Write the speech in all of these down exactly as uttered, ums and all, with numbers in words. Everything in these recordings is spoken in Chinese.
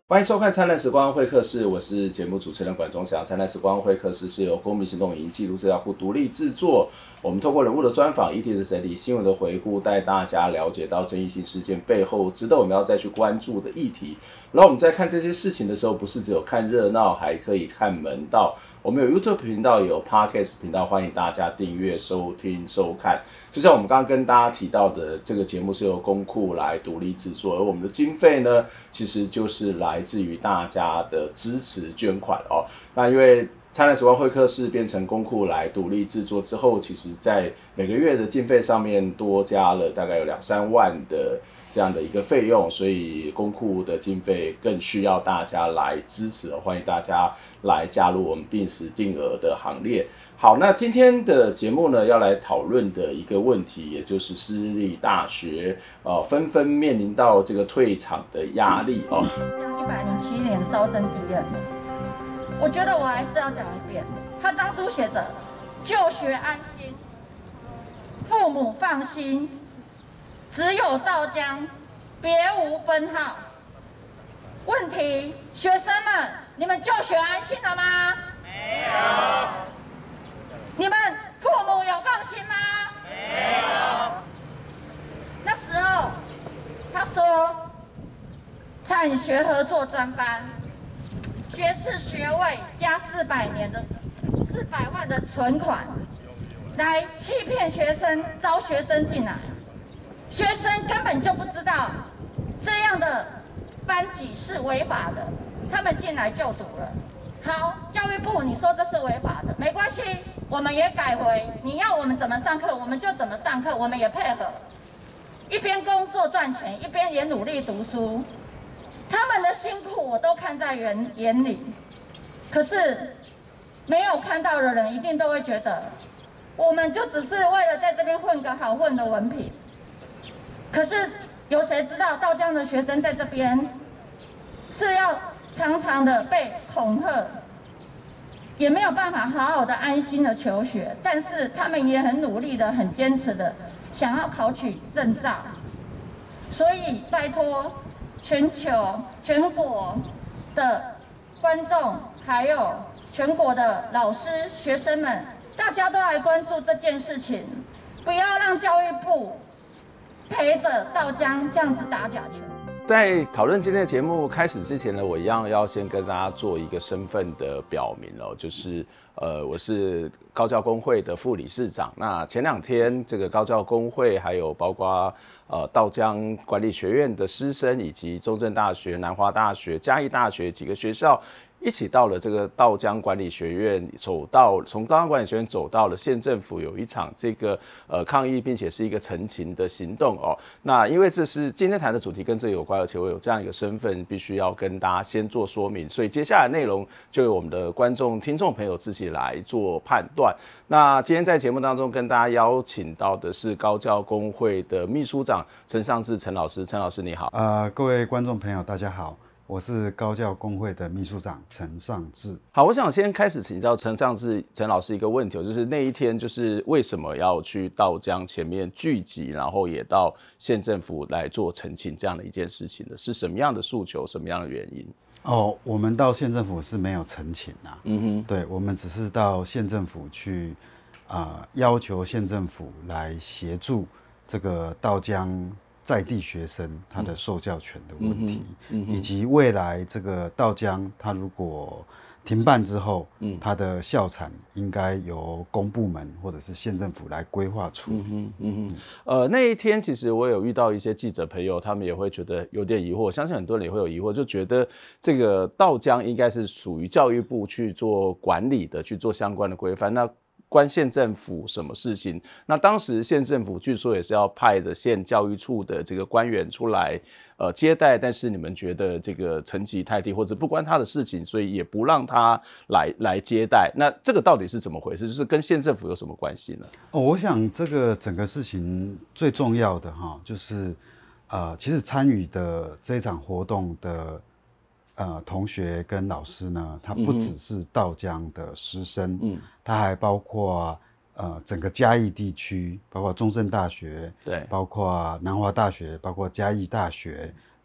欢迎收看《灿烂时光会客室》，我是节目主持人管中祥。《灿烂时光会客室》是由公民行动影音记录资料库独立制作。我们透过人物的专访、议题的整理、新闻的回顾，带大家了解到争议性事件背后值得我们要再去关注的议题。然后我们在看这些事情的时候，不是只有看热闹，还可以看门道。我们有 YouTube 频道，也有 Podcast 频道，欢迎大家订阅、收听、收看。就像我们刚刚跟大家提到的，这个节目是由公库来独立制作，而我们的经费呢，其实就是来自于大家的支持捐款哦。那因为灿烂时光会客室变成公库来独立制作之后，其实在每个月的经费上面多加了大概有两三万的这样的一个费用，所以公库的经费更需要大家来支持，欢迎大家来加入我们定时定额的行列。好，那今天的节目呢，要来讨论的一个问题，也就是私立大学呃纷纷面临到这个退场的压力哦。 一百零七年的招生第一人，我觉得我还是要讲一遍，他当初写着“就学安心，父母放心，只有到江，别无分号”。问题，学生们，你们就学安心了吗？没有。你们父母有放心吗？没有。那时候，他说，产学合作专班，学士学位加四百年的四百万的存款，来欺骗学生，招学生进来。学生根本就不知道这样的班级是违法的，他们进来就读了。好，教育部你说这是违法的，没关系，我们也改回，你要我们怎么上课，我们就怎么上课，我们也配合，一边工作赚钱，一边也努力读书。他们的辛苦我都看在眼眼里，可是没有看到的人一定都会觉得，我们就只是为了在这边混个好混的文凭。可是有谁知道到这样的学生在这边是要常常的被恐吓，也没有办法好好的安心的求学，但是他们也很努力的、很坚持的想要考取证照。所以拜托全球、全国的观众，还有全国的老师、学生们，大家都来关注这件事情，不要让教育部陪着到江这样子打假球。 在讨论今天的节目开始之前呢，我一样要先跟大家做一个身份的表明哦，就是呃，我是高教工会的副理事长。那前两天这个高教工会还有包括呃道江管理学院的师生，以及中正大学、南华大学、嘉义大学几个学校，一起到了这个道江管理学院，走到从道江管理学院走到了县政府，有一场这个呃抗议，并且是一个陈情的行动哦。那因为这是今天谈的主题跟这有关，而且我有这样一个身份，必须要跟大家先做说明，所以接下来内容就由我们的观众、听众朋友自己来做判断。那今天在节目当中跟大家邀请到的是高教工会的秘书长陈尚志陈老师，陈老师你好。 呃，各位观众朋友大家好。我是高教工会的秘书长陈尚志。 好，我想先开始请教陈尚志陈老师一个问题，就是那一天就是为什么要去道江前面聚集，然后也到县政府来做陈情这样的一件事情呢？是什么样的诉求，什么样的原因？ 哦，我们到县政府是没有陈情啊，嗯哼，对，我们只是到县政府去，呃，要求县政府来协助这个道江在地学生他的受教权的问题，嗯嗯、以及未来这个道江他如果停办之后，嗯、他的校产应该由公部门或者是县政府来规划处理。嗯嗯呃，那一天其实我有遇到一些记者朋友，他们也会觉得有点疑惑，我相信很多人也会有疑惑，就觉得这个道江应该是属于教育部去做管理的，去做相关的规范。那关县政府什么事情？那当时县政府据说也是要派的县教育处的这个官员出来，呃接待，但是你们觉得这个层级太低，或者不关他的事情，所以也不让他来来接待。那这个到底是怎么回事？就是跟县政府有什么关系呢？ 哦，我想这个整个事情最重要的哈，就是呃，其实参与的这一场活动的。呃，同学跟老师呢，他不只是道江的师生，嗯，他还包括呃整个嘉义地区，包括中正大学，对，包括南华大学，包括嘉义大学，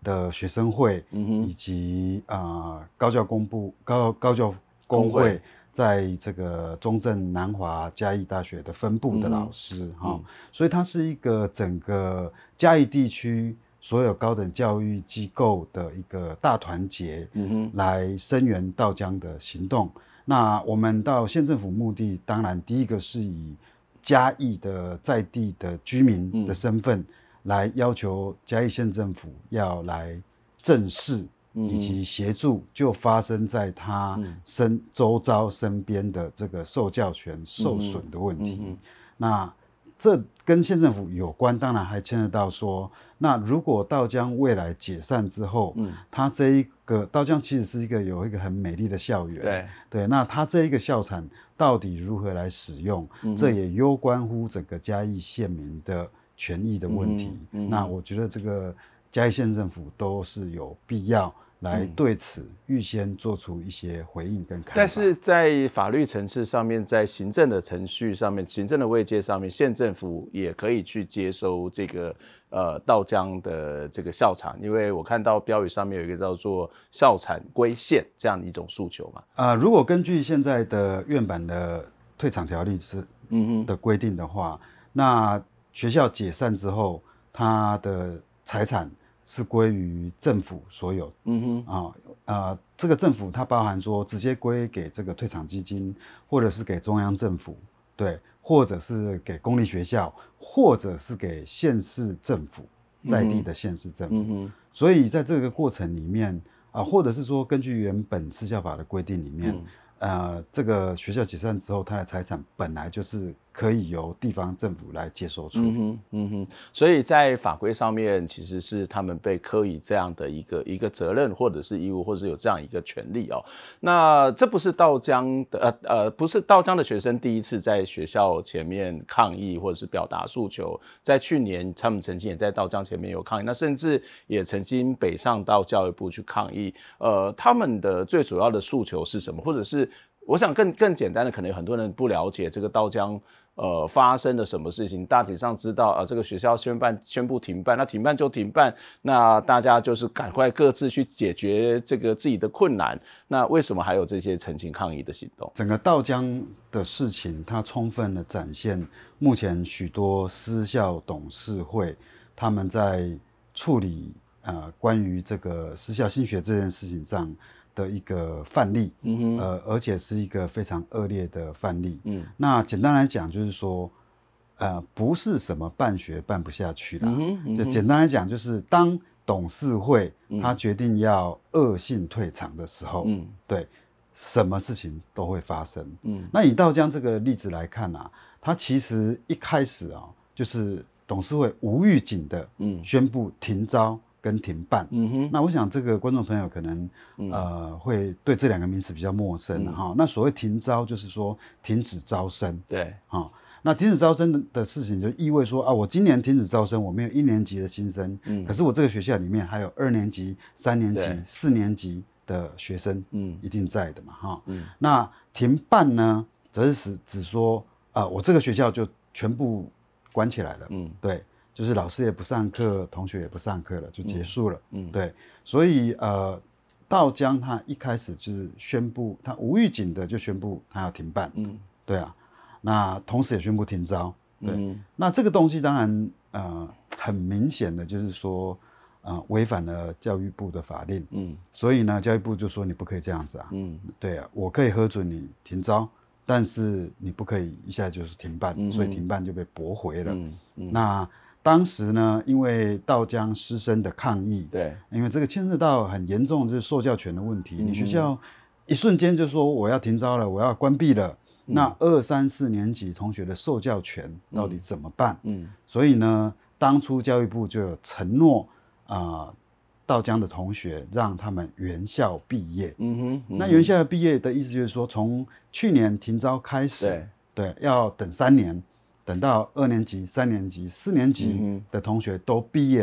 的学生会，嗯、以及啊、呃、高教工部高高教工会，在这个中正、南华、嘉义大学的分部的老师哈、嗯哦，所以它是一个整个嘉义地区所有高等教育机构的一个大团结，嗯哼，来声援道江的行动。那我们到县政府目的，当然第一个是以嘉义的在地的居民的身份，来要求嘉义县政府要来正视以及协助就发生在他身周遭身边的这个受教权受损的问题。嗯嗯、那这跟县政府有关，当然还牵扯到说，那如果道江未来解散之后，嗯，它这一个道江其实是一个有一个很美丽的校园，对对，那它这一个校产到底如何来使用，嗯、这也攸关乎整个嘉义县民的权益的问题。嗯嗯、那我觉得这个嘉义县政府都是有必要来对此预先做出一些回应跟看法。 但是在法律层次上面，在行政的程序上面，行政的位阶上面，县政府也可以去接收这个呃道江的这个校产，因为我看到标语上面有一个叫做校产归县这样的一种诉求嘛。 啊、呃，如果根据现在的院版的退场条例是嗯的规定的话，那学校解散之后，它的财产是归于政府所有，嗯哼，啊、呃，这个政府它包含说直接归给这个退场基金，或者是给中央政府，对，或者是给公立学校，或者是给县市政府，在地的县市政府。嗯哼，所以在这个过程里面啊、呃，或者是说根据原本私校法的规定里面，嗯、呃，这个学校解散之后，它的财产本来就是可以由地方政府来接收处理。嗯哼， 嗯哼，所以在法规上面，其实是他们被科以这样的一个一个责任，或者是义务，或者是有这样一个权利哦。那这不是道江的呃呃，不是道江的学生第一次在学校前面抗议，或者是表达诉求。在去年，他们曾经也在道江前面有抗议，那甚至也曾经北上到教育部去抗议。呃，他们的最主要的诉求是什么？或者是我想更更简单的，可能有很多人不了解这个道江。呃，发生了什么事情？大体上知道，呃，这个学校宣办宣布停办，那停办就停办，那大家就是赶快各自去解决这个自己的困难。那为什么还有这些陈情抗议的行动？ 整个道江的事情，它充分的展现目前许多私校董事会他们在处理呃关于这个私校兴学这件事情上的一个范例，嗯哼，呃，而且是一个非常恶劣的范例。嗯，那简单来讲就是说，呃，不是什么办学办不下去啦，嗯嗯、就简单来讲就是当董事会他决定要恶性退场的时候，嗯，对，什么事情都会发生。嗯，那以道江这个例子来看啊，它其实一开始啊，就是董事会无预警的宣布停招跟停办。嗯哼，那我想这个观众朋友可能、嗯、呃会对这两个名词比较陌生哈、嗯。那所谓停招就是说停止招生， 对， 哈。那停止招生的事情就意味说啊，我今年停止招生，我没有一年级的新生，嗯，可是我这个学校里面还有二年级、三年级、四年级的学生，嗯，一定在的嘛，哈。嗯，那停办呢，则是指指说啊，我这个学校就全部关起来了，嗯，对。就是老师也不上课，同学也不上课了，就结束了。嗯，嗯对，所以呃，道江他一开始就是宣布，他无预警的就宣布他要停办。嗯，对啊，那同时也宣布停招。对，嗯、那这个东西当然呃很明显的就是说，呃违反了教育部的法令。嗯，所以呢，教育部就说你不可以这样子啊。嗯，对啊，我可以核准你停招。但是你不可以一下就是停办，嗯、所以停办就被驳回了。嗯嗯、那当时呢，因为道江师生的抗议， 对， 因为这个牵涉到很严重就是受教权的问题，嗯、你学校一瞬间就说我要停招了，我要关闭了，嗯、那二三四年级同学的受教权到底怎么办？嗯，所以呢，当初教育部就有承诺啊。呃道江的同学让他们原校毕业，嗯哼，嗯哼，那原校毕业的意思就是说，从去年停招开始，对，对，要等三年，等到二年级、三年级、四年级的同学都毕业了，嗯、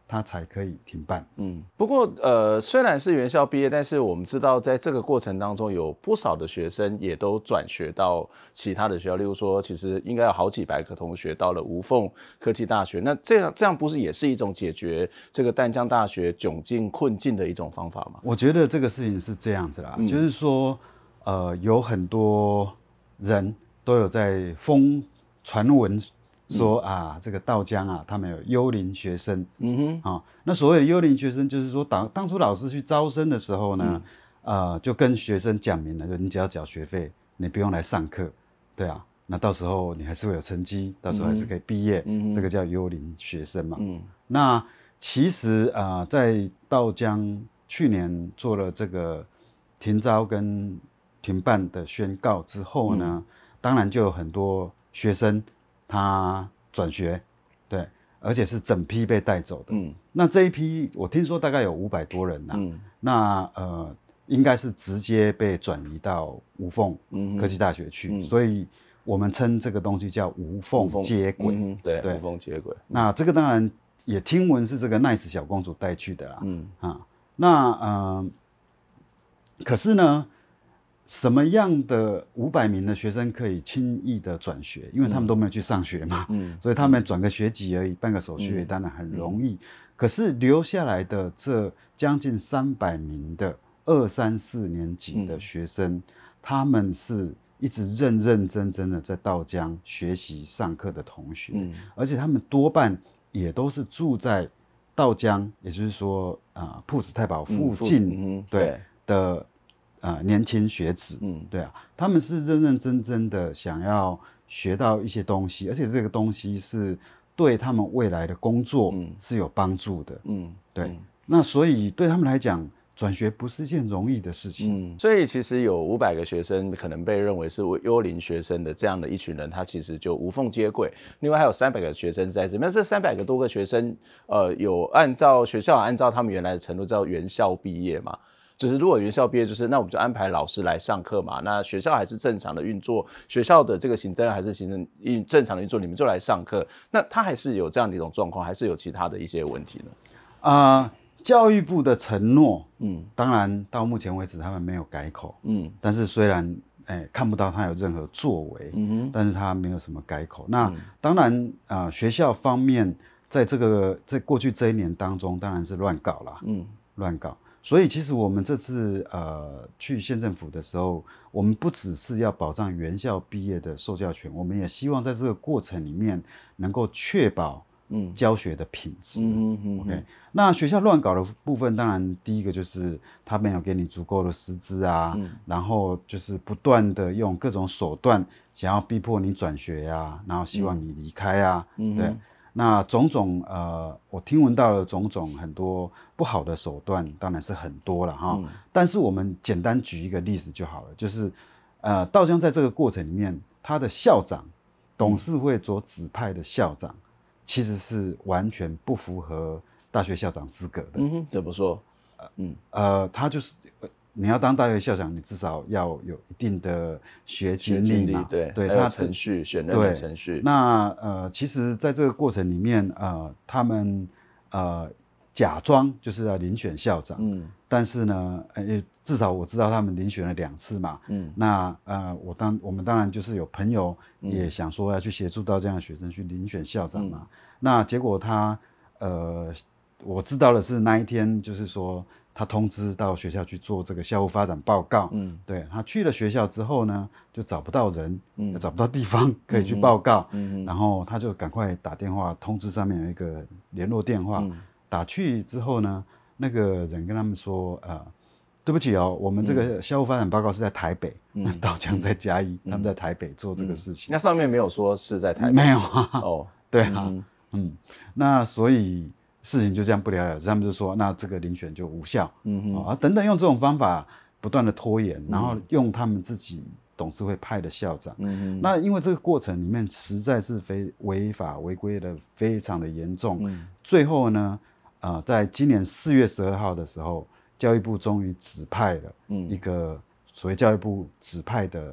他才可以停办。 嗯，不过呃，虽然是原校毕业，但是我们知道在这个过程当中，有不少的学生也都转学到其他的学校，例如说，其实应该有好几百个同学到了无缝科技大学。那这样这样不是也是一种解决这个淡江大学窘境困境的一种方法吗？ 我觉得这个事情是这样子啦，嗯、就是说，呃，有很多人都有在风传闻。说啊，这个稻江啊，他们有幽灵学生，嗯哼，啊、哦，那所谓的幽灵学生，就是说当当初老师去招生的时候呢，嗯、呃，就跟学生讲明了，就你只要缴学费，你不用来上课，对啊，那到时候你还是会有成绩，到时候还是可以毕业，嗯、这个叫幽灵学生嘛。嗯，那其实啊、呃，在稻江去年做了这个停招跟停办的宣告之后呢，嗯、当然就有很多学生。他转学，对，而且是整批被带走的。嗯，那这一批我听说大概有五百多人呐、啊。嗯，那呃，应该是直接被转移到无缝科技大学去，嗯、所以我们称这个东西叫无缝接轨。 嗯、对，对，无缝接轨。 那这个当然也听闻是这个 Nice 小公主带去的啦。嗯啊，那呃，可是呢？什么样的五百名的学生可以轻易的转学？因为他们都没有去上学嘛，嗯、所以他们转个学籍而已，办个手续当然很容易。嗯、可是留下来的这将近三百名的二三四年级的学生，嗯、他们是一直认认真真的在稻江学习上课的同学，嗯、而且他们多半也都是住在稻江，也就是说啊，朴子太保附近，嗯、对的。呃，年轻学子，嗯，对啊，他们是认认真真的想要学到一些东西，而且这个东西是对他们未来的工作是有帮助的，嗯，对。嗯、那所以对他们来讲，转学不是一件容易的事情。 嗯，所以其实有五百个学生可能被认为是幽灵学生的这样的一群人，他其实就无缝接轨。另外还有三百个学生在这边，这三百个多个学生，呃，有按照学校按照他们原来的程度叫原校毕业嘛。就是如果原校毕业，就是那我们就安排老师来上课嘛，那学校还是正常的运作，学校的这个行政还是行政运正常的运作，你们就来上课。那他还是有这样的一种状况，还是有其他的一些问题呢？ 啊、呃，教育部的承诺，嗯，当然到目前为止他们没有改口，嗯，但是虽然哎看不到他有任何作为，嗯哼，但是他没有什么改口。那、嗯、当然啊、呃，学校方面在这个在过去这一年当中，当然是乱搞啦，嗯，乱搞。所以其实我们这次呃去县政府的时候，我们不只是要保障原校毕业的受教权，我们也希望在这个过程里面能够确保嗯教学的品质。嗯嗯 OK， 那学校乱搞的部分，当然第一个就是他没有给你足够的师资啊，嗯、然后就是不断的用各种手段想要逼迫你转学啊，然后希望你离开啊，嗯、对。那种种呃，我听闻到了种种很多不好的手段，当然是很多了哈。嗯、但是我们简单举一个例子就好了，就是呃，稻江在这个过程里面，他的校长、董事会所指派的校长，嗯、其实是完全不符合大学校长资格的。 嗯哼，怎么说？ 嗯呃，他就是。你要当大学校长，你至少要有一定的学经历嘛， 对对， 他程序选任的程序。 那呃，其实在这个过程里面，呃，他们呃假装就是要遴选校长，嗯，但是呢，呃，至少我知道他们遴选了两次嘛，嗯，那呃，我当我们当然就是有朋友也想说要去协助到这样的学生去遴选校长嘛，嗯、那结果他呃，我知道的是那一天就是说。他通知到学校去做这个校务发展报告，嗯，对他去了学校之后呢，就找不到人，嗯，找不到地方可以去报告，嗯，然后他就赶快打电话通知上面有一个联络电话，嗯、打去之后呢，那个人跟他们说，呃，对不起哦，我们这个校务发展报告是在台北，嗯，稻江在嘉义，嗯、他们在台北做这个事情， 嗯、那上面没有说是在台北， 没有啊，哦，对啊，嗯，嗯那所以。事情就这样不了了之，他们就说那这个遴选就无效，嗯哼，啊等等，用这种方法不断的拖延，然后用他们自己董事会派的校长，嗯哼，那因为这个过程里面实在是非违法违规的非常的严重，嗯，最后呢，呃，在今年四月十二号的时候，教育部终于指派了一个所谓教育部指派的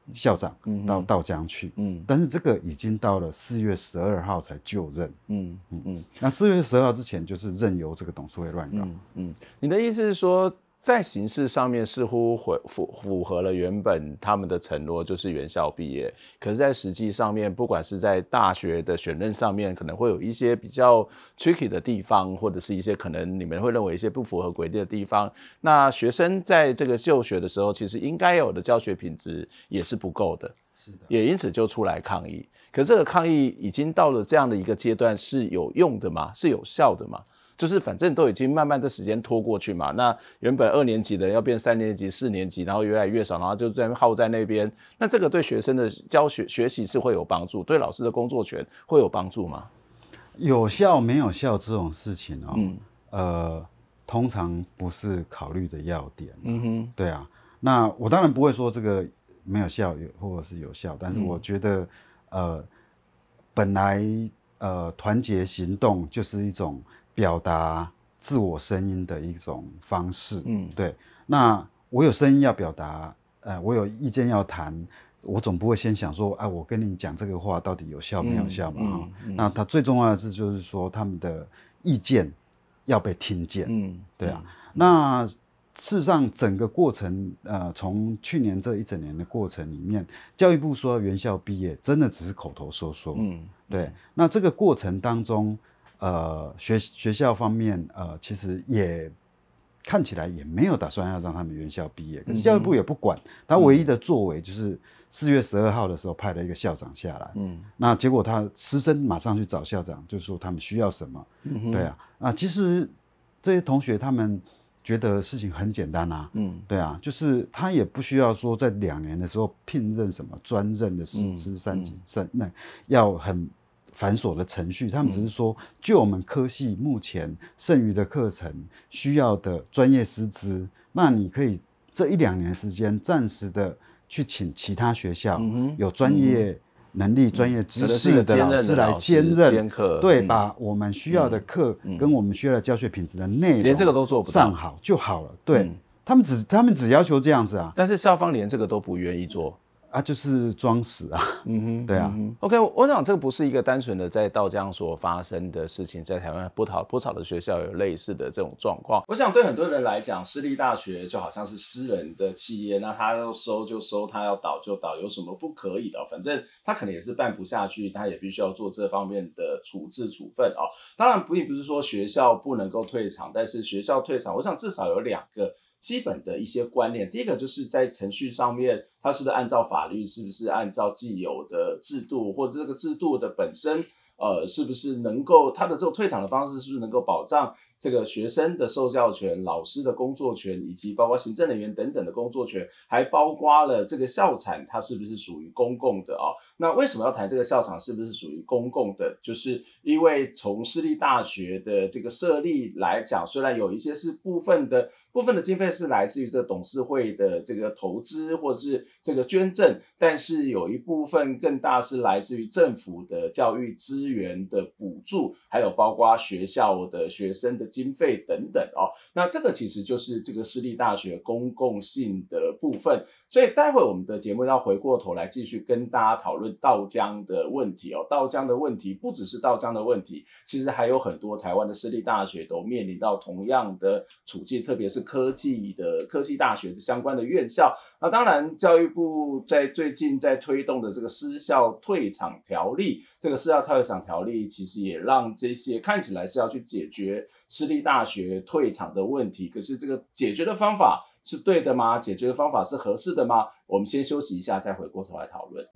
校长到道江去，嗯，但是这个已经到了四月十二号才就任，嗯嗯嗯，那四月十二号之前就是任由这个董事会乱搞，嗯嗯，你的意思是说，在形式上面似乎符符合了原本他们的承诺，就是原校毕业，可是，在实际上面，不管是在大学的选任上面，可能会有一些比较 tricky 的地方，或者是一些可能你们会认为一些不符合规定的地方。那学生在这个就学的时候，其实应该有的教学品质也是不够的， 是的， 也因此就出来抗议。可是这个抗议已经到了这样的一个阶段，是有用的吗？是有效的吗？就是反正都已经慢慢这时间拖过去嘛，那原本二年级的要变三年级、四年级，然后越来越少，然后就在耗在那边。那这个对学生的教学学习是会有帮助，对老师的工作权会有帮助吗？ 有效没有效这种事情哦，嗯、呃，通常不是考虑的要点。嗯哼，对啊。那我当然不会说这个没有效或者是有效，但是我觉得，嗯、呃，本来呃团结行动就是一种表达自我声音的一种方式，嗯，对。那我有声音要表达，呃，我有意见要谈，我总不会先想说，啊，我跟你讲这个话到底有效没有效嘛？哈、嗯嗯，那他最重要的是就是说他们的意见要被听见，嗯，对啊。嗯、那事实上整个过程，呃，从去年这一整年的过程里面，教育部说原校毕业，真的只是口头说说，嗯，对。那这个过程当中，呃，学学校方面，呃，其实也看起来也没有打算要让他们原校毕业，可是教育部也不管，他唯一的作为就是四月十二号的时候派了一个校长下来，嗯，那结果他师生马上去找校长，就说他们需要什么，嗯、对啊，啊，其实这些同学他们觉得事情很简单啊，嗯，对啊，就是他也不需要说在两年的时候聘任什么专任的师资三级证，那要很繁琐的程序，他们只是说，就我们科系目前剩余的课程需要的专业师资，那你可以这一两年的时间，暂时的去请其他学校、嗯、有专业能力、专、嗯、业知识的老师来兼任，对、嗯，把我们需要的课跟我们需要的教学品质的内容， 连这个都做不到， 上好就好了。对、嗯、他们只他们只要求这样子啊， 但是校方连这个都不愿意做。 啊，就是装死啊，嗯哼，对啊、嗯、 ，OK， 我想这个不是一个单纯的在道江所发生的事情，在台湾不少不少的学校有类似的这种状况。我想对很多人来讲，私立大学就好像是私人的企业，那他要收就收，他要倒就倒，有什么不可以的？反正他可能也是办不下去，他也必须要做这方面的处置处分哦。当然，并不是说学校不能够退场，但是学校退场，我想至少有两个基本的一些观念。第一个就是在程序上面，它是不是按照法律，是不是按照既有的制度，或者这个制度的本身，呃，是不是能够它的这种退场的方式，是不是能够保障这个学生的受教权、老师的工作权，以及包括行政人员等等的工作权，还包括了这个校产它是不是属于公共的啊、哦？那为什么要谈这个校场是不是属于公共的？就是因为从私立大学的这个设立来讲，虽然有一些是部分的部分的经费是来自于这个董事会的这个投资或者是这个捐赠，但是有一部分更大是来自于政府的教育资源的补助，还有包括学校的学生的经费等等哦。那这个其实就是这个私立大学公共性的部分。所以待会我们的节目要回过头来继续跟大家讨论道江的问题哦。道江的问题不只是道江的问题，其实还有很多台湾的私立大学都面临到同样的处境，特别是科技的科技大学的相关的院校。那当然教育部在最近在推动的这个私校退场条例，这个私校退场条例其实也让这些看起来是要去解决私立大学退场的问题，可是这个解决的方法是对的吗？解决的方法是合适的吗？我们先休息一下，再回过头来讨论。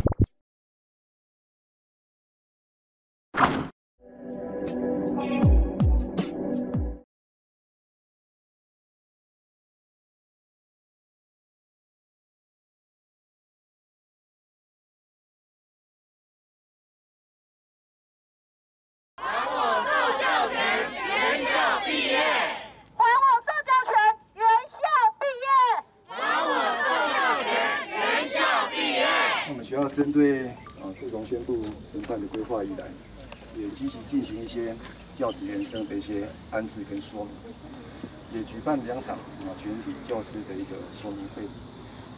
针对啊，自从宣布人办的规划以来，也积极进行一些教职员生的一些安置跟说明，也举办两场啊全体教师的一个说明会。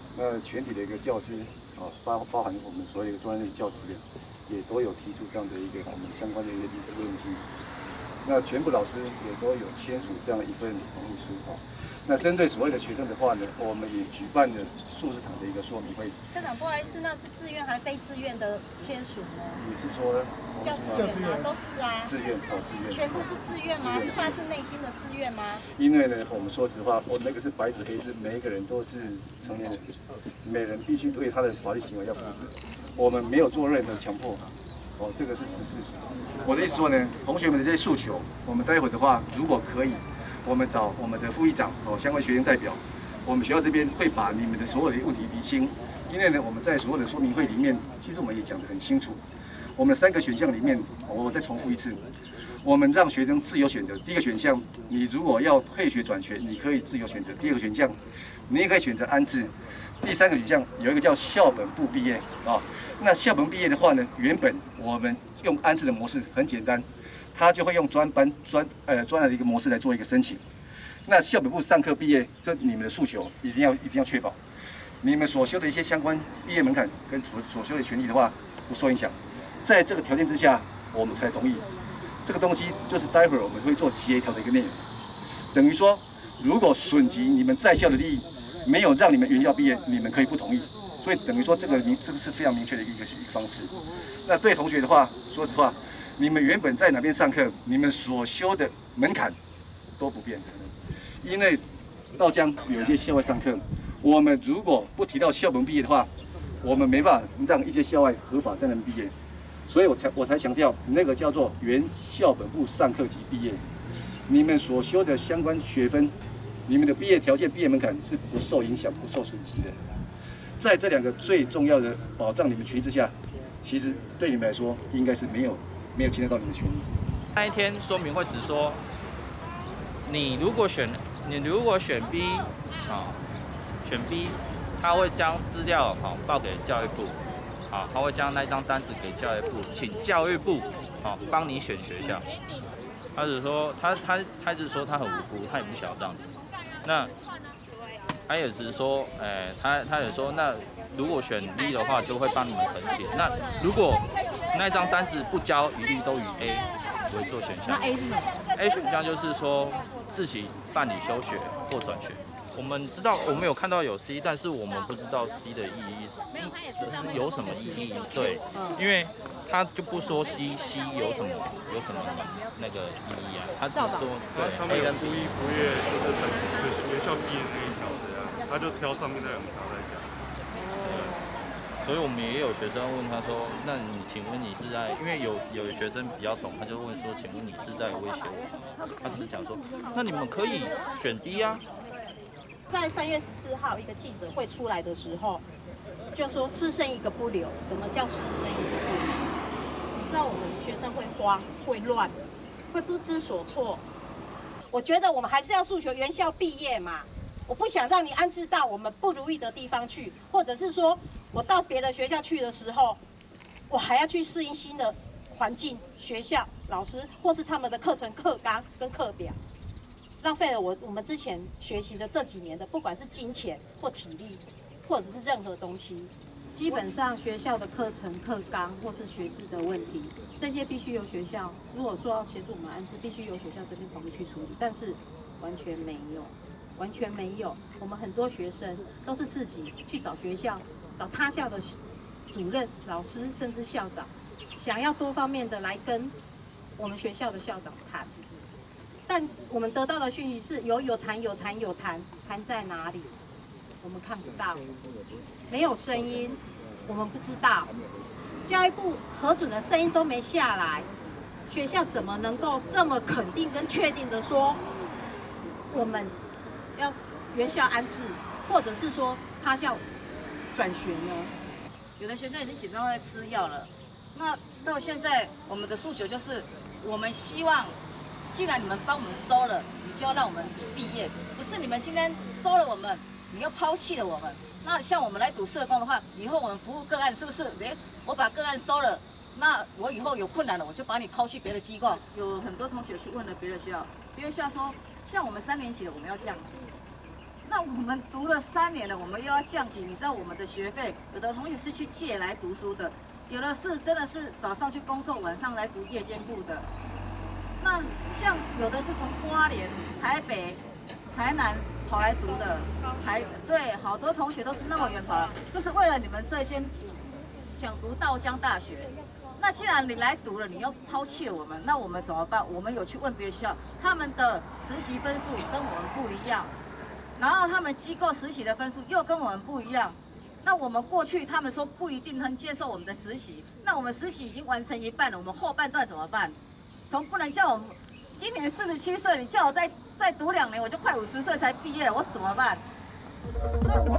那全体的一个教师啊，包包含我们所有的专业的教职员，也都有提出这样的一个我们相关的一个历史问题。那全部老师也都有签署这样一份同意书哈。那针对所谓的学生的话呢，我们也举办了数十场的一个说明会。 科长，不好意思，那是自愿还非自愿的签署呢？ 你是说教职员啊，都是啊。 自愿哦，自愿。 全部是自愿吗？是发自内心的自愿吗？ 因为呢，我们说实话，我那个是白纸黑字，每一个人都是成年人，每人必须对他的法律行为要负责。我们没有做任何强迫。哦，这个是事实。我的意思说呢，同学们的这些诉求，我们待会的话，如果可以，我们找我们的副议长哦，相关学生代表，我们学校这边会把你们的所有的问题厘清。因为呢，我们在所有的说明会里面，其实我们也讲得很清楚。我们三个选项里面，我再重复一次，我们让学生自由选择。第一个选项，你如果要退学转学，你可以自由选择；第二个选项，你也可以选择安置。第三个选项有一个叫校本部毕业啊、哦，那校本毕业的话呢，原本我们用安置的模式很简单，他就会用专班专呃专栏的一个模式来做一个申请。那校本部上课毕业，这你们的诉求一定要一定要确保，你们所修的一些相关毕业门槛跟所所修的权利的话不受影响，在这个条件之下，我们才同意。这个东西就是待会儿我们会做协调的一个内容，等于说，如果损及你们在校的利益。没有让你们原校毕业，你们可以不同意，所以等于说这个明这个是非常明确的一个一个方式。那对同学的话，说实话，你们原本在哪边上课，你们所修的门槛都不变的，因为到江有一些校外上课，我们如果不提到校本毕业的话，我们没办法让一些校外合法在那边毕业，所以我才我才强调那个叫做原校本部上课及毕业，你们所修的相关学分。你们的毕业条件、毕业门槛是不受影响、不受损及的。在这两个最重要的保障你们权益之下，其实对你们来说应该是没有没有侵害到你们的权益。 那一天说明会只说，你如果选你如果选 B 啊，选 B， 他会将资料好报给教育部，啊，他会将那张单子给教育部，请教育部好帮你选学校。他只说他他他只说他很无辜，他也不晓得这样子。那他也只是说，哎、欸，他他也说，那如果选 B 的话，就会帮你们申请。那如果那张单子不交，一律都以 A 为做选项。 那 A 是什么 ？A 选项就是说自己办理休学或转学。我们知道，我们有看到有 C， 但是我们不知道 C 的意义是有什么意义。对，因为他就不说 C，C 有什么有什么那个意义啊？他只说对， 他们有不一不月就是等学校毕业那一条的呀，他就挑上面那两条在讲。 所以我们也有学生问他说：“那你请问你是在？因为有有的学生比较懂，他就问说：请问你是在威胁我？他只是讲说，那你们可以选 D 啊。” 在三月十四号一个记者会出来的时候，就说师生一个不留。什么叫师生一个不留？你知道我们学生会慌、会乱、会不知所措。我觉得我们还是要诉求原校毕业嘛。我不想让你安置到我们不如意的地方去，或者是说我到别的学校去的时候，我还要去适应新的环境、学校、老师，或是他们的课程课纲跟课表。浪费了我我们之前学习的这几年的，不管是金钱或体力，或者是任何东西，基本上学校的课程课纲或是学制的问题，这些必须由学校，如果说要协助我们安置，必须由学校这边统一去处理，但是完全没有，完全没有。我们很多学生都是自己去找学校，找他校的主任、老师，甚至校长，想要多方面的来跟我们学校的校长谈。但我们得到的讯息是有有谈有谈有谈，谈在哪里？我们看不到，没有声音，我们不知道。教育部核准的声音都没下来，学校怎么能够这么肯定跟确定的说，我们要原校安置，或者是说他校转学呢？ 有的学生已经紧张在吃药了，那到现在我们的诉求就是，我们希望。既然你们帮我们收了，你就要让我们毕业，不是你们今天收了我们，你又抛弃了我们。那像我们来读社工的话，以后我们服务个案是不是？哎，我把个案收了，那我以后有困难了，我就把你抛弃别的机构。有很多同学去问了别的学校，别的学校说，像我们三年级的我们要降级， 那我们读了三年了，我们又要降级，你知道我们的学费，有的同学是去借来读书的，有的是真的是早上去工作，晚上来读夜间部的。那像有的是从花莲、台北、台南跑来读的，台对，好多同学都是那么远跑来，就是为了你们这间想读稻江大学。那既然你来读了，你又抛弃了我们，那我们怎么办？我们有去问别的学校，他们的实习分数跟我们不一样，然后他们机构实习的分数又跟我们不一样。那我们过去他们说不一定能接受我们的实习，那我们实习已经完成一半了，我们后半段怎么办？总不能叫我们今年四十七岁，你叫我再再读两年，我就快五十岁才毕业了，我怎么办？所以我。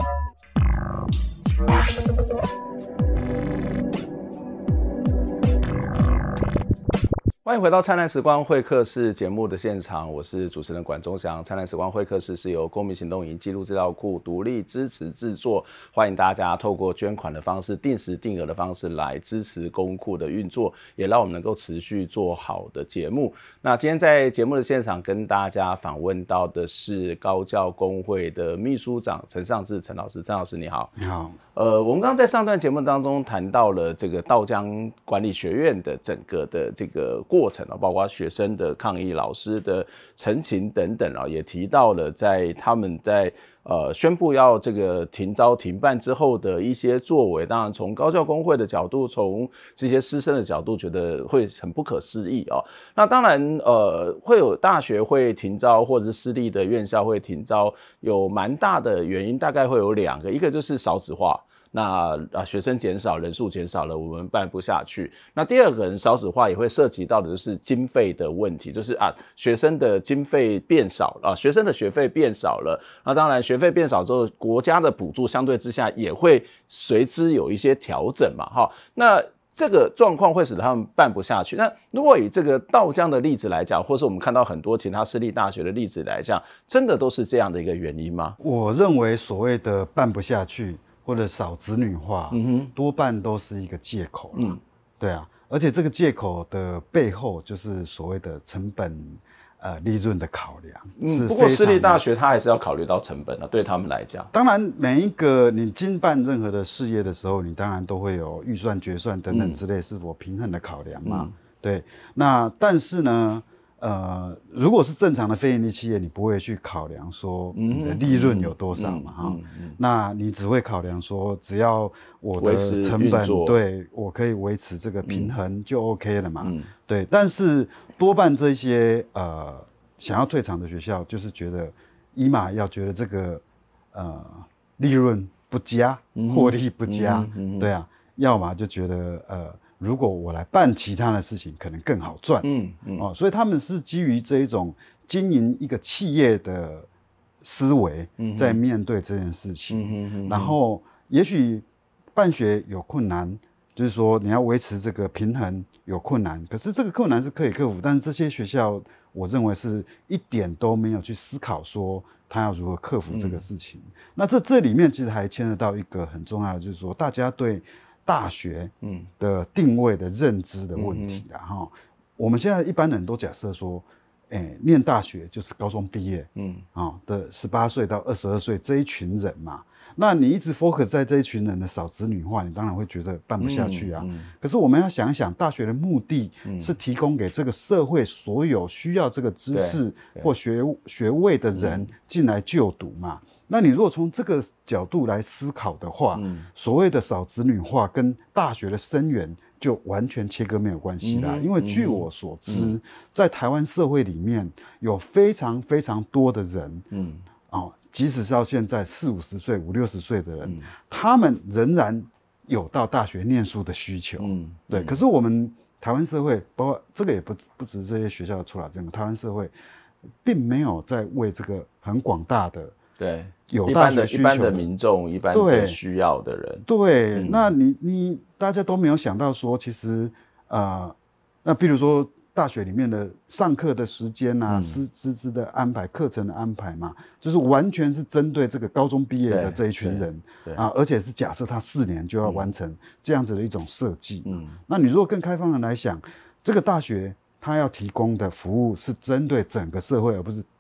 欢迎回到灿烂时光会客室节目的现场，我是主持人管中祥。灿烂时光会客室是由公民行动营记录资料库独立支持制作，欢迎大家透过捐款的方式、定时定额的方式来支持公库的运作，也让我们能够持续做好的节目。那今天在节目的现场跟大家访问到的是高教工会的秘书长陈尚志陈老师，陈老师你好。 你好。 呃，我们刚刚在上段节目当中谈到了这个稻江管理学院的整个的这个过程，包括学生的抗议、老师的陈情等等，也提到了在他们在呃宣布要这个停招停办之后的一些作为。当然从高教工会的角度，从这些师生的角度，觉得会很不可思议哦。那当然呃会有大学会停招，或者是私立的院校会停招，有蛮大的原因，大概会有两个，一个就是少子化。那啊，学生减少，人数减少了，我们办不下去。那第二个人少子化也会涉及到的就是经费的问题，就是啊，学生的经费变少了，啊，学生的学费变少了。那当然，学费变少之后，国家的补助相对之下也会随之有一些调整嘛，哈。那这个状况会使得他们办不下去。那如果以这个稻江的例子来讲，或是我们看到很多其他私立大学的例子来讲，真的都是这样的一个原因吗？ 我认为所谓的办不下去，或者少子女化，嗯哼，多半都是一个借口啦。嗯，对啊，而且这个借口的背后就是所谓的成本、呃利润的考量。嗯， 不过私立大学它还是要考虑到成本的，对他们来讲。 当然，每一个你经办任何的事业的时候，你当然都会有预算、决算等等之类是否平衡的考量嘛。嗯、对，那但是呢？呃，如果是正常的非营利企业，你不会去考量说你的利润有多少嘛，哈、嗯嗯嗯嗯，那你只会考量说，只要我的成本对我可以维持这个平衡就 OK 了嘛，嗯、对。但是多半这些呃想要退场的学校，就是觉得一嘛要觉得这个呃利润不佳，获利不佳，嗯嗯嗯、对啊，要么就觉得呃。如果我来办其他的事情，可能更好赚。嗯嗯哦，所以他们是基于这一种经营一个企业的思维，在面对这件事情。嗯嗯嗯、然后，也许办学有困难，就是说你要维持这个平衡有困难，可是这个困难是可以克服。但是这些学校，我认为是一点都没有去思考说他要如何克服这个事情。嗯、那这这里面其实还牵扯到一个很重要的，就是说大家对大学的定位的认知的问题啦，哈、嗯，我们现在一般人都假设说，哎、欸，念大学就是高中毕业，嗯，啊、喔、的十八岁到二十二岁这一群人嘛，那你一直 focus 在这一群人的少子女化，你当然会觉得办不下去啊。嗯嗯、可是我们要想一想，大学的目的是提供给这个社会所有需要这个知识或学学位的人进来就读嘛。那你如果从这个角度来思考的话，嗯、所谓的少子女化跟大学的生源就完全切割没有关系啦。嗯、因为据我所知，嗯、在台湾社会里面有非常非常多的人，嗯，哦，即使是到现在四五十岁、五六十岁的人，嗯、他们仍然有到大学念书的需求。嗯，对。嗯、可是我们台湾社会，包括这个也不不止这些学校出来，整个台湾社会并没有在为这个很广大的。对，有大学需求的一般的民众，一般的需要的人， 对，嗯、那你你大家都没有想到说，其实呃，那比如说大学里面的上课的时间啊，师师资的安排、课程的安排嘛，就是完全是针对这个高中毕业的这一群人啊，而且是假设他四年就要完成这样子的一种设计。嗯，那你如果更开放的来想，这个大学它要提供的服务是针对整个社会，而不是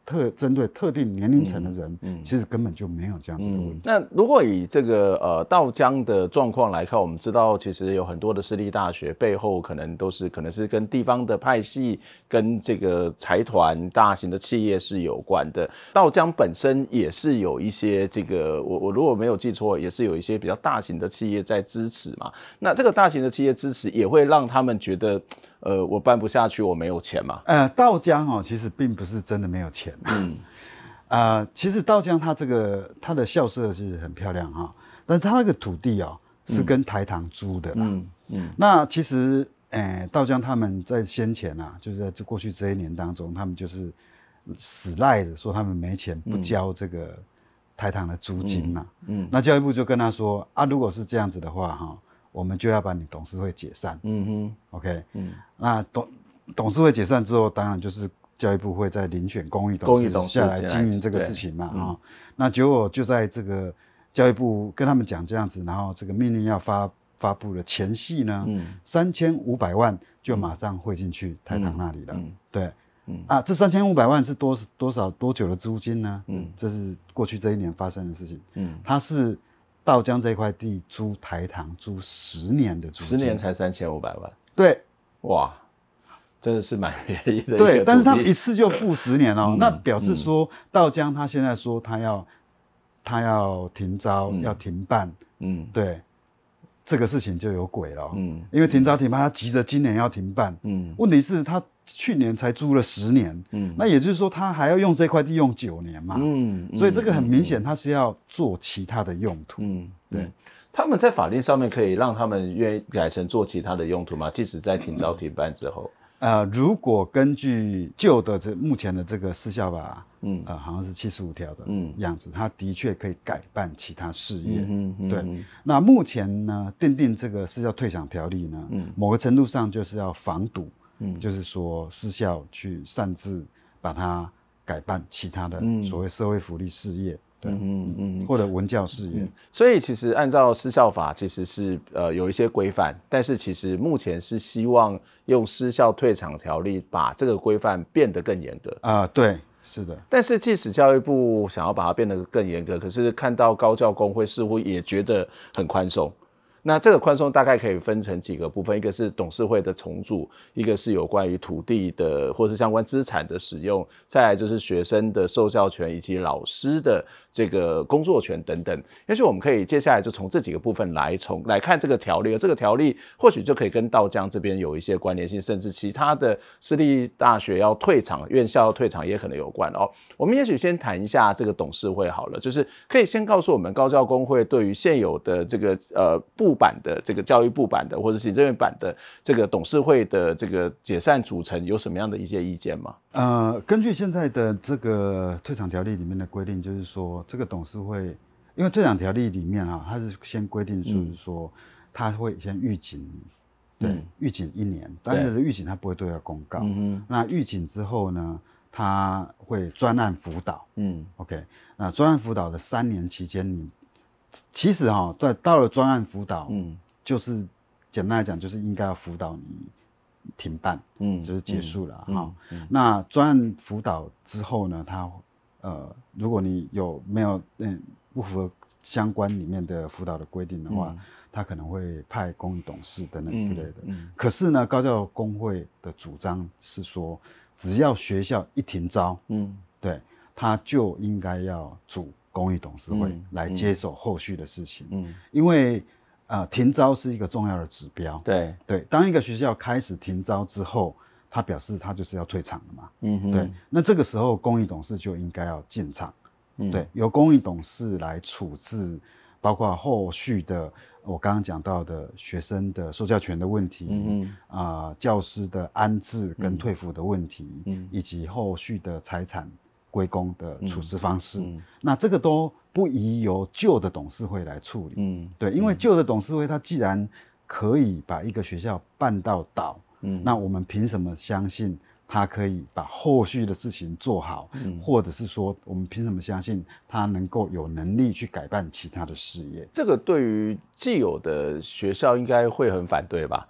特针对特定年龄层的人，嗯嗯、其实根本就没有这样子的问题。 嗯、那如果以这个呃稻江的状况来看，我们知道其实有很多的私立大学背后可能都是可能是跟地方的派系、跟这个财团、大型的企业是有关的。稻江本身也是有一些这个，我我如果没有记错，也是有一些比较大型的企业在支持嘛。那这个大型的企业支持也会让他们觉得。呃，我办不下去，我没有钱嘛。 呃，稻江哦，其实并不是真的没有钱。嗯，呃，其实稻江它这个它的校舍是很漂亮哈、哦，但是它那个土地哦是跟台糖租的啦。嗯嗯。那其实，呃，稻江他们在先前啊，就是在这过去这一年当中，他们就是死赖着说他们没钱不交这个台糖的租金嘛。嗯。嗯那教育部就跟他说啊，如果是这样子的话哈、哦。我们就要把你董事会解散。嗯哼 ，OK， 嗯，那董董事会解散之后，当然就是教育部会在遴选公益董事下来经营这个事情嘛，啊、嗯哦，那结果就在这个教育部跟他们讲这样子，然后这个命令要发发布的前夕呢，三千五百万就马上汇进去台糖那里了，嗯、对。嗯、啊，这三千五百万是多多少多久的租金呢？嗯，这是过去这一年发生的事情。嗯，它是。稻江这块地租台糖租十年的租金， 十年才三千五百万。 对， 哇，真的是蛮便宜的。 对，但是他们一次就付十年哦，嗯、那表示说稻江他现在说他要他要停招、嗯、要停办，嗯，对，这个事情就有鬼了、哦，嗯，因为停招停办，他急着今年要停办，嗯，问题是他去年才租了十年，嗯，那也就是说他还要用这块地用九年嘛，嗯，所以这个很明显他是要做其他的用途，嗯，对。嗯他们在法律上面可以让他们愿意改成做其他的用途吗？即使在停招停办之后， 呃，如果根据旧的这目前的这个私校法，嗯，呃，好像是七十五条的样子，嗯、它的确可以改办其他事业。嗯嗯、对，那目前呢，订定这个私校退场条例呢，嗯、某个程度上就是要防堵，嗯、就是说私校去擅自把它改办其他的所谓社会福利事业。对，嗯嗯，或者文教事业、嗯， 所以其实按照私校法其实是呃有一些规范，但是其实目前是希望用私校退场条例把这个规范变得更严格啊、呃，对，是的。 但是即使教育部想要把它变得更严格，可是看到高教工会似乎也觉得很宽松。那这个宽松大概可以分成几个部分，一个是董事会的重组，一个是有关于土地的或是相关资产的使用，再来就是学生的受教权以及老师的这个工作权等等。也许我们可以接下来就从这几个部分来从来看这个条例，这个条例或许就可以跟稻江这边有一些关联性，甚至其他的私立大学要退场、院校要退场也可能有关哦。我们也许先谈一下这个董事会好了，就是可以先告诉我们高教工会对于现有的这个呃部版的这个教育部版的或者行政院版的这个董事会的这个解散组成有什么样的一些意见吗？ 呃，根据现在的这个退场条例里面的规定，就是说这个董事会，因为退场条例里面啊，它是先规定就是说，他会先预警你，对，嗯、预警一年，但是预警他不会对外公告。嗯、那预警之后呢，他会专案辅导。嗯 ，OK， 那专案辅导的三年期间，你其实哈、哦，在到了专案辅导，嗯，就是简单来讲，就是应该要辅导你停办，嗯，就是结束了哈、嗯哦嗯。那专案辅导之后呢，他呃，如果你有没有嗯不符合相关里面的辅导的规定的话，嗯、他可能会派公益董事等等之类的。嗯嗯、可是呢，高教工会的主张是说，只要学校一停招，嗯，对，他就应该要组公益董事会来接手后续的事情。嗯，嗯因为呃停招是一个重要的指标。对对，当一个学校开始停招之后，他表示他就是要退场了嘛。嗯哼，对，那这个时候公益董事就应该要进场。嗯，对，由公益董事来处置，包括后续的我刚刚讲到的学生的受教权的问题，嗯啊、呃，教师的安置跟退抚的问题，嗯，以及后续的财产归公的处置方式，嗯嗯、那这个都不宜由旧的董事会来处理。嗯，对，因为旧的董事会它既然可以把一个学校办到倒，嗯，那我们凭什么相信他可以把后续的事情做好，嗯、或者是说我们凭什么相信他能够有能力去改办其他的事业？ 这个对于既有的学校应该会很反对吧？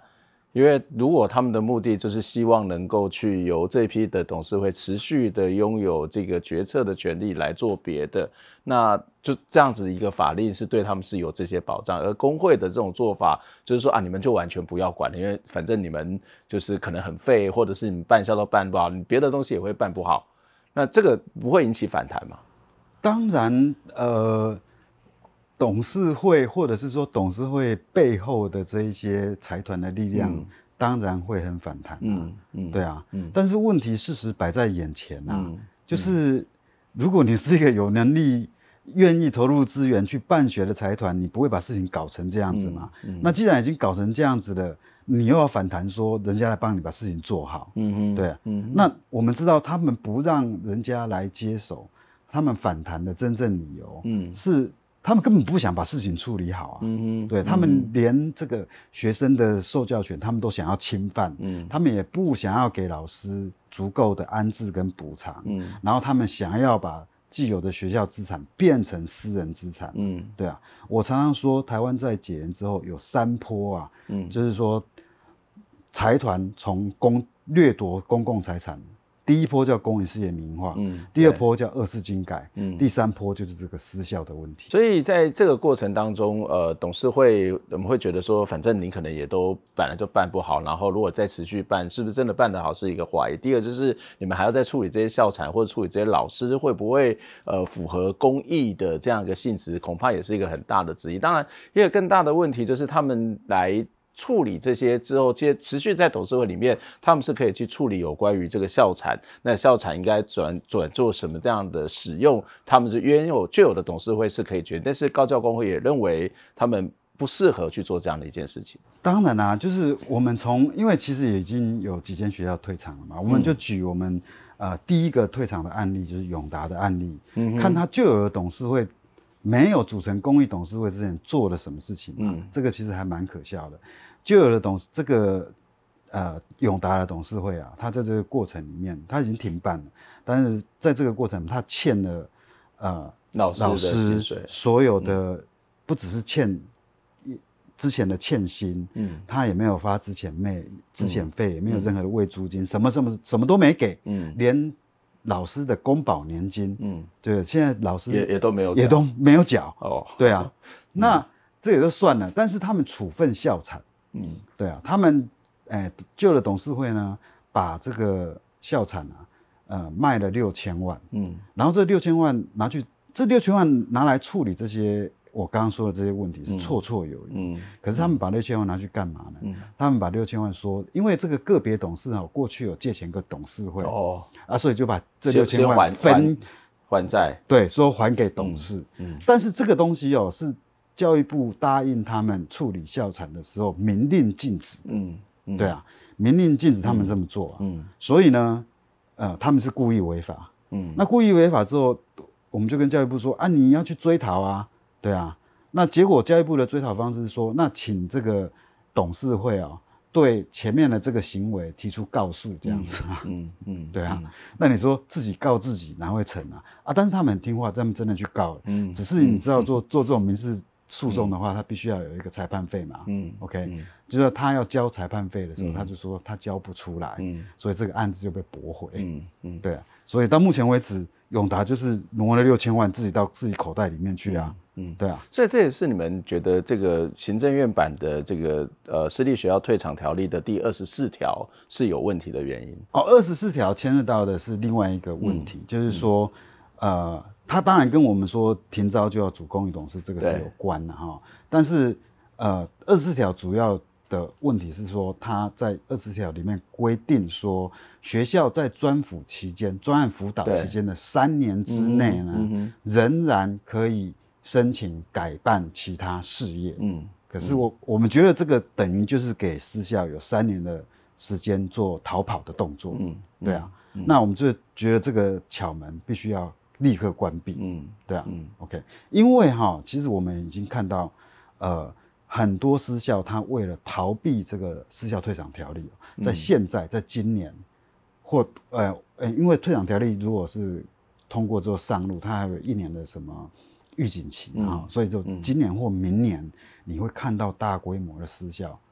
因为如果他们的目的就是希望能够去由这批的董事会持续的拥有这个决策的权利来做别的，那就这样子一个法令是对他们是有这些保障，而工会的这种做法就是说啊，你们就完全不要管了，因为反正你们就是可能很废，或者是你们办销都办不好，你别的东西也会办不好，那这个不会引起反弹吗？ 当然，呃。董事会或者是说董事会背后的这一些财团的力量，嗯、当然会很反弹、啊。嗯嗯，对啊。嗯，但是问题事实摆在眼前啊，嗯、就是如果你是一个有能力、愿意投入资源去办学的财团，你不会把事情搞成这样子嘛？嗯嗯、那既然已经搞成这样子了，你又要反弹说人家来帮你把事情做好，嗯哼，对啊。嗯，那我们知道他们不让人家来接手，他们反弹的真正理由，嗯，是。他们根本不想把事情处理好啊，嗯哼，对，他们连这个学生的受教权，他们都想要侵犯，嗯，他们也不想要给老师足够的安置跟补偿，嗯，然后他们想要把既有的学校资产变成私人资产，嗯，对啊，我常常说，台湾在解严之后有三波啊，嗯，就是说财团从公掠夺公共财产。第一波叫公营事业民营化，嗯，第二波叫二次精改，嗯，第三波就是这个私校的问题。 所以在这个过程当中，呃，董事会我们会觉得说，反正你可能也都本来就办不好，然后如果再持续办，是不是真的办得好是一个怀疑。第二就是你们还要再处理这些校产或者处理这些老师，会不会呃符合公益的这样一个性质，恐怕也是一个很大的质疑。当然，一个更大的问题就是他们来。处理这些之后，接持续在董事会里面，他们是可以去处理有关于这个校产，那校产应该转转做什么这样的使用，他们是原有就有的董事会是可以决定，但是高教工会也认为他们不适合去做这样的一件事情。 当然啦、啊，就是我们从因为其实已经有几间学校退场了嘛，我们就举我们呃第一个退场的案例，就是永达的案例，嗯、看他就有的董事会没有组成公益董事会之前做了什么事情嘛，嗯、这个其实还蛮可笑的。就有的董事这个呃永达的董事会啊，他在这个过程里面他已经停办了，但是在这个过程他欠了呃老师的薪水， 所有的、嗯、不只是欠之前的欠薪，嗯，他也没有发之前费，之前费也没有任何的未租金，嗯、什么什么什么都没给，嗯，连老师的公保年金，嗯，对，现在老师也也都没有也都没有缴，哦，对啊，嗯、那这也就算了，但是他们处分校产。嗯，对啊，他们哎，旧的董事会呢，把这个校产啊，呃，卖了六千万，嗯，然后这六千万拿去，这六千万拿来处理这些我刚刚说的这些问题是绰绰有余，嗯，可是他们把六千万拿去干嘛呢？嗯，他们把六千万说，因为这个个别董事啊，过去有借钱给董事会，哦，啊，所以就把这六千万分还债， 对，说还给董事，嗯，嗯但是这个东西哦是。教育部答应他们处理校产的时候，明令禁止。嗯，嗯对啊，明令禁止他们这么做啊。嗯，所以呢，呃，他们是故意违法。嗯，那故意违法之后，我们就跟教育部说啊，你要去追讨啊，对啊。那结果教育部的追讨方式是说，那请这个董事会啊，对前面的这个行为提出告诉，这样子啊。嗯 嗯, 嗯，对啊。嗯、那你说自己告自己哪会成啊？啊，但是他们很听话，他们真的去告了。嗯，只是你知道做、嗯、做这种民事。诉讼的话，他必须要有一个裁判费嘛，嗯 ，OK，嗯就是他要交裁判费的时候，嗯、他就说他交不出来，嗯，所以这个案子就被驳回，嗯嗯，对啊，所以到目前为止，永达就是挪了六千万自己到自己口袋里面去啊，嗯，嗯对啊， 所以这也是你们觉得这个行政院版的这个呃私立学校退场条例的第二十四条是有问题的原因哦，二十四条牵涉到的是另外一个问题，嗯、就是说，嗯、呃。他当然跟我们说停招就要主公益董事，这个是有关的哈。但是，呃，二十四条主要的问题是说，他在二十四条里面规定说，学校在专辅期间、专案辅导期间的三年之内呢，嗯、仍然可以申请改办其他事业。嗯，可是我我们觉得这个等于就是给私校有三年的时间做逃跑的动作。嗯，对啊。嗯、那我们就觉得这个巧门必须要。立刻关闭，嗯，对啊，嗯 ，OK， 因为哈，其实我们已经看到，呃，很多私校它为了逃避这个私校退场条例，在现在，在今年，或呃呃，因为退场条例如果是通过之后上路，它还有一年的什么预警期啊，嗯、所以就今年或明年，你会看到大规模的私校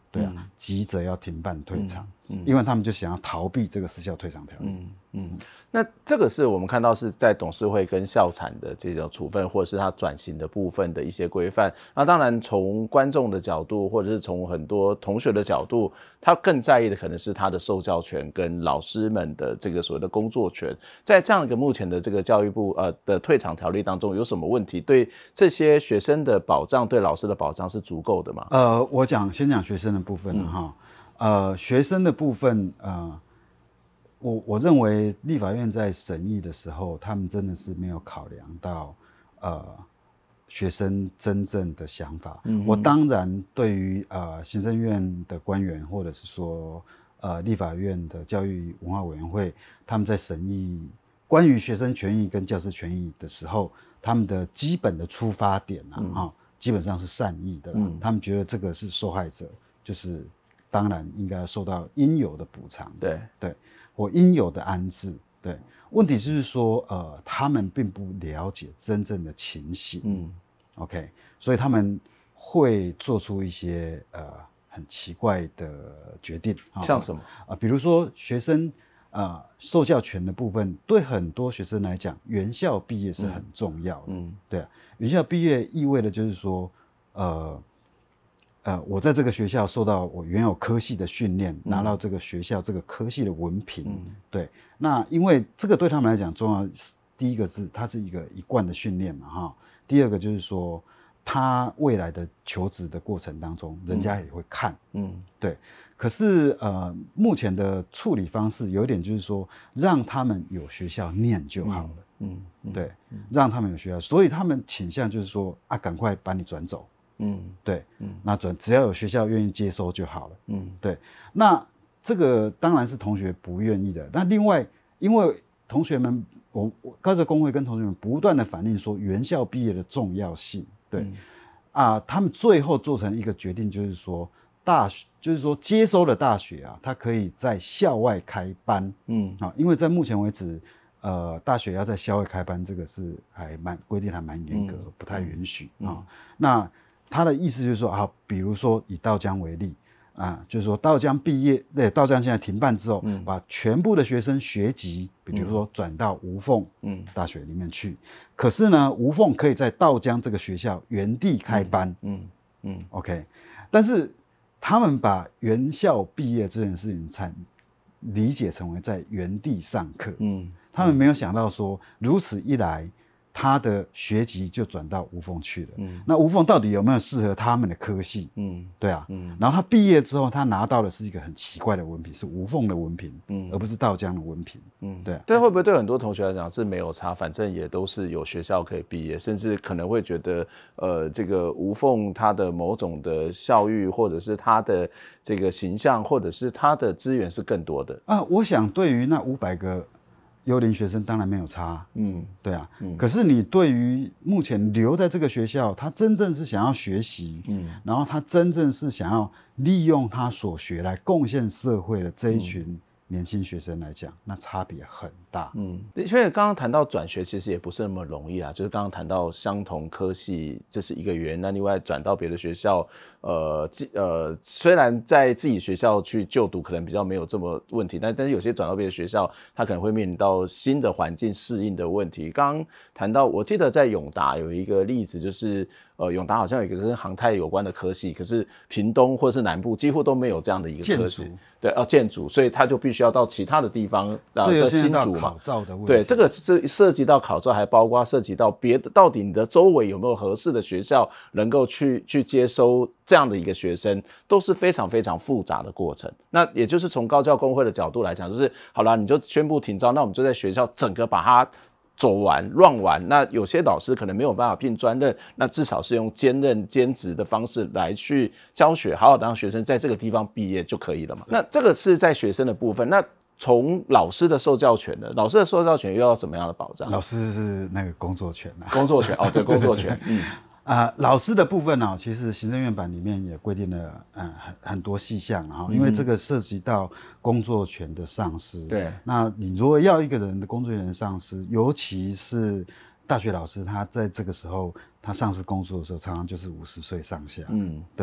对啊，嗯、急着要停办退场，嗯嗯、因为他们就想要逃避这个失效退场条例。 嗯嗯，那这个是我们看到是在董事会跟校产的这种处分，或者是它转型的部分的一些规范。那当然从观众的角度，或者是从很多同学的角度，他更在意的可能是他的受教权跟老师们的这个所谓的工作权。在这样一个目前的这个教育部呃的退场条例当中，有什么问题？对这些学生的保障，对老师的保障是足够的吗？ 呃，我讲先讲学生的部分了哈、嗯，呃，学生的部分呃。我我认为立法院在审议的时候，他们真的是没有考量到呃学生真正的想法。嗯、我当然对于呃行政院的官员，或者是说呃立法院的教育文化委员会，他们在审议关于学生权益跟教师权益的时候，他们的基本的出发点啊，嗯哦、基本上是善意的啦、嗯。他们觉得这个是受害者，就是当然应该受到应有的补偿。 对对。或应有的安置，对，问题就是说，呃，他们并不了解真正的情形，嗯 ，OK， 所以他们会做出一些呃很奇怪的决定， 像什么啊、呃？比如说学生呃受教权的部分，对很多学生来讲，原校毕业是很重要的，嗯，嗯对啊，原校毕业意味的就是说，呃。呃，我在这个学校受到我原有科系的训练，嗯、拿到这个学校这个科系的文凭，嗯、对。那因为这个对他们来讲重要，第一个是它是一个一贯的训练嘛，哈。第二个就是说，他未来的求职的过程当中，人家也会看，嗯，对。可是呃，目前的处理方式有一点就是说，让他们有学校念就好了，嗯，嗯对，嗯、让他们有学校，所以他们倾向就是说啊，赶快把你转走。嗯，对，嗯，那转只要有学校愿意接收就好了，嗯，对，那这个当然是同学不愿意的。那另外，因为同学们，我我高职工会跟同学们不断的反映说原校毕业的重要性，对，嗯、啊，他们最后做成一个决定，就是说大学，就是说接收的大学啊，它可以在校外开班，嗯，啊，因为在目前为止，呃，大学要在校外开班，这个是还蛮规定还蛮严格，嗯、不太允许啊，嗯。那他的意思就是说啊，比如说以稻江为例啊，就是说稻江毕业，对，稻江现在停办之后，嗯、把全部的学生学籍，比如说转到吴凤大学里面去。嗯、可是呢，吴凤可以在稻江这个学校原地开班，嗯嗯, 嗯 ，OK。但是他们把原校毕业这件事情才理解成为在原地上课，嗯，他们没有想到说，如此一来，他的学籍就转到吴凤去了。嗯，那吴凤到底有没有适合他们的科系？嗯，对啊。嗯，然后他毕业之后，他拿到的是一个很奇怪的文凭，是吴凤的文凭，嗯，而不是稻江的文凭。嗯，对啊。 这会不会对很多同学来讲是没有差？反正也都是有学校可以毕业，甚至可能会觉得，呃，这个吴凤他的某种的校誉，或者是他的这个形象，或者是他的资源是更多的啊。我想对于那五百个幽灵学生当然没有差，嗯，对啊，嗯，可是你对于目前留在这个学校，他真正是想要学习，嗯，然后他真正是想要利用他所学来贡献社会的这一群年轻学生来讲，那差别很大。 嗯，的确，刚刚谈到转学，其实也不是那么容易啊。就是刚刚谈到相同科系，这是一个原因，那另外转到别的学校，呃呃，虽然在自己学校去就读可能比较没有这么问题，但但是有些转到别的学校，他可能会面临到新的环境适应的问题。刚刚谈到，我记得在永达有一个例子，就是呃，永达好像有一个跟航太有关的科系，可是屏东或是南部几乎都没有这样的一个科系。对，要建筑，所以他就必须要到其他的地方， 呃，这新竹嘛，考照的问题。 对，这个是涉及到考照，还包括涉及到别的，到底你的周围有没有合适的学校能够去去接收这样的一个学生，都是非常非常复杂的过程。那也就是从高教工会的角度来讲，就是好啦，你就宣布停招，那我们就在学校整个把它走完乱完，那有些老师可能没有办法聘专任，那至少是用兼任兼职的方式来去教学，好好的让学生在这个地方毕业就可以了嘛。那这个是在学生的部分，那从老师的受教权呢？老师的受教权又要怎么样的保障？ 老师是那个工作权啊， 工作权哦，对，工作权，嗯。 啊、呃，老师的部分呢、哦，其实行政院版里面也规定了，嗯，很很多细项哈，因为这个涉及到工作权的丧失。 对， 那你如果要一个人的工作权丧失，尤其是大学老师，他在这个时候他丧失工作的时候，常常就是五十岁上下。嗯，对，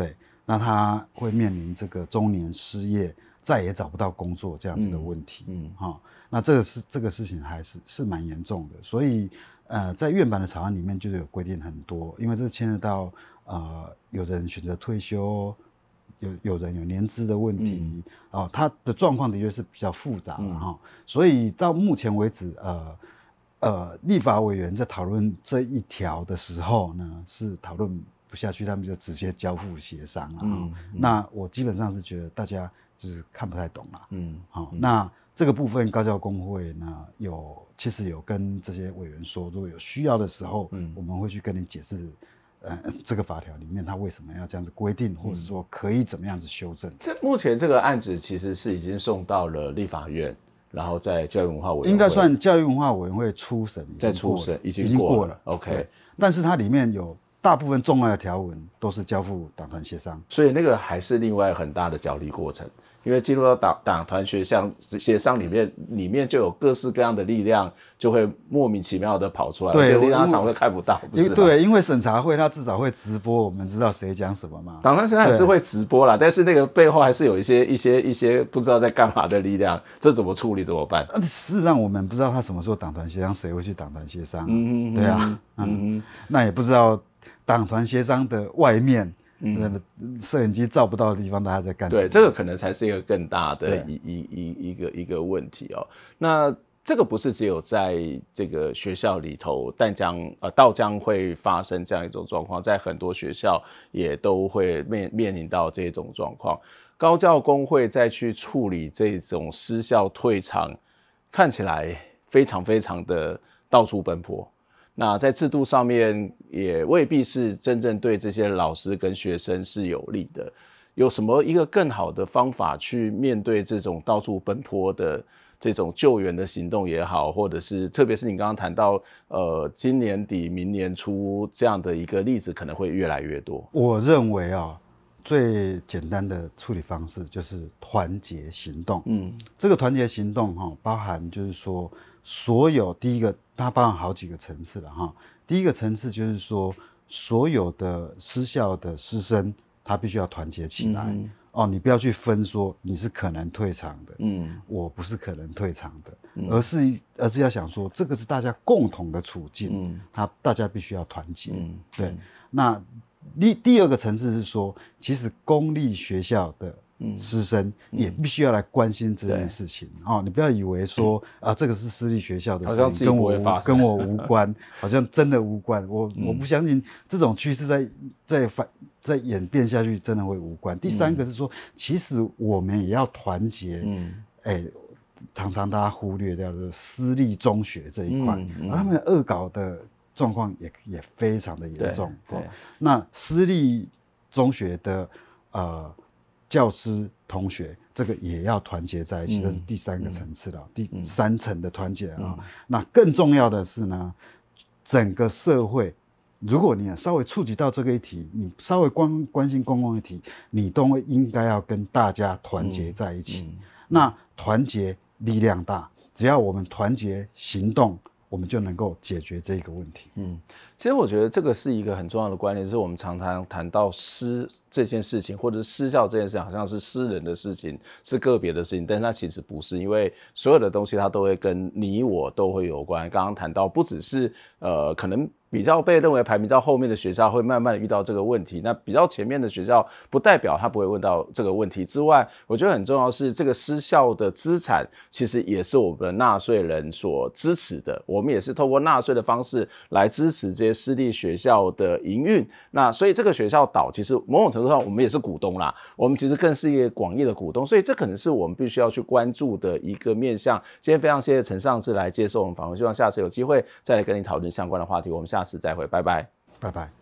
那他会面临这个中年失业，再也找不到工作这样子的问题。嗯，哈、嗯哦，那这个是这个事情还是是蛮严重的，所以呃，在院版的草案里面就是有规定很多，因为这牵涉到呃，有人选择退休。有有人有年资的问题、嗯、哦，他的状况的确是比较复杂了哈、嗯，所以到目前为止，呃呃，立法委员在讨论这一条的时候呢，是讨论不下去，他们就直接交付协商了、嗯嗯。那我基本上是觉得大家就是看不太懂了，嗯，好、哦嗯，那这个部分高教工会呢有其实有跟这些委员说，如果有需要的时候，嗯，我们会去跟你解释。呃，这个法条里面它为什么要这样子规定，或者说可以怎么样子修正？ 这目前这个案子其实是已经送到了立法院，然后在教育文化委员会， 应该算教育文化委员会初审， 在初审已经过了。 OK， 但是它里面有大部分重要的条文都是交付党团协商， 所以那个还是另外很大的角力过程。因为进入到党党团协商协商里面，里面就有各式各样的力量，就会莫名其妙的跑出来， 对， 力量常会看不到，不是吗？ 对，因为审查会它至少会直播，我们知道谁讲什么嘛。 党团协商还是会直播啦，但是那个背后还是有一些一些一些不知道在干嘛的力量，这怎么处理怎么办？ 事实上我们不知道他什么时候党团协商，谁会去党团协商、啊？嗯嗯，对啊，嗯嗯，那也不知道党团协商的外面。嗯，摄影机照不到的地方，大家在干什么？ 对，这个可能才是一个更大的一一一一个一个问题哦。那这个不是只有在这个学校里头，淡江呃道江会发生这样一种状况，在很多学校也都会面面临到这种状况。高教工会再去处理这种失校退场，看起来非常非常的到处奔波。那在制度上面也未必是真正对这些老师跟学生是有利的。有什么一个更好的方法去面对这种到处奔波的这种救援的行动也好，或者是特别是你刚刚谈到呃今年底明年初这样的一个例子可能会越来越多。 我认为啊，最简单的处理方式就是团结行动。嗯，这个团结行动哈、哦，包含就是说所有第一个。它包含好几个层次了哈。第一个层次就是说，所有的私校的师生，他必须要团结起来。嗯、哦，你不要去分说你是可能退场的，嗯，我不是可能退场的，嗯、而是而是要想说，这个是大家共同的处境，嗯，他大家必须要团结。嗯，对。嗯、那第第二个层次是说，其实公立学校的。师生也必须要来关心这件事情、嗯哦、你不要以为说、嗯、啊，这个是私立学校的事情，跟我跟我无关，好像真的无关。我、嗯、我不相信这种趋势在在反在演变下去，真的会无关。第三个是说，嗯、其实我们也要团结。嗯，哎，常常大家忽略掉的私立中学这一块，嗯嗯、他们的恶搞的状况也也非常的严重。对，哦、那私立中学的呃。教师同学，这个也要团结在一起，嗯、这是第三个层次了，嗯、第三层的团结啊、嗯。那更重要的是呢，整个社会，如果你稍微触及到这个议题，你稍微关关心公共议题，你都应该要跟大家团结在一起。嗯嗯、那团结力量大，只要我们团结行动，我们就能够解决这个问题。 嗯，其实我觉得这个是一个很重要的观念，就是我们常常谈到私这件事情，或者是私校这件事情，好像是私人的事情，是个别的事情，但是它其实不是，因为所有的东西它都会跟你我都会有关。刚刚谈到不只是呃可能比较被认为排名到后面的学校会慢慢的遇到这个问题，那比较前面的学校不代表他不会问到这个问题之外，我觉得很重要是这个私校的资产其实也是我们的纳税人所支持的，我们也是透过纳税的方式来支持这些私立学校的营运。那所以这个学校倒，其实某种程度上我们也是股东啦，我们其实更是一个广义的股东，所以这可能是我们必须要去关注的一个面向。今天非常谢谢陈上志来接受我们访问，希望下次有机会再来跟你讨论相关的话题，我们下次再会，拜拜， 拜拜。